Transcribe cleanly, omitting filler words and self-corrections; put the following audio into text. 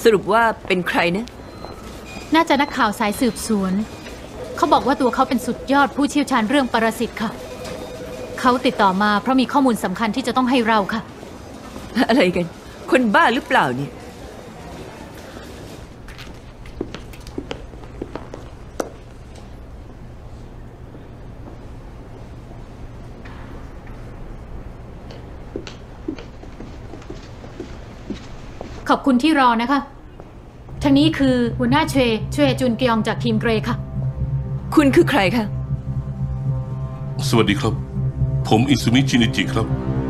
สรุปว่าเป็นใครนะน่าจะนักข่าวสายสืบสวนเขาบอกว่าตัวเขาเป็นสุดยอดผู้เชี่ยวชาญเรื่องปรสิตค่ะเขาติดต่อมาเพราะมีข้อมูลสำคัญที่จะต้องให้เราค่ะอะไรกันคนบ้าหรือเปล่าเนี่ยขอบคุณที่รอนะคะทางนี้คือหัวหน้าเชจุนเกียงจากทีมเกรค่ะคุณคือใครคะสวัสดีครับผมอิซุมิชินิจิครับ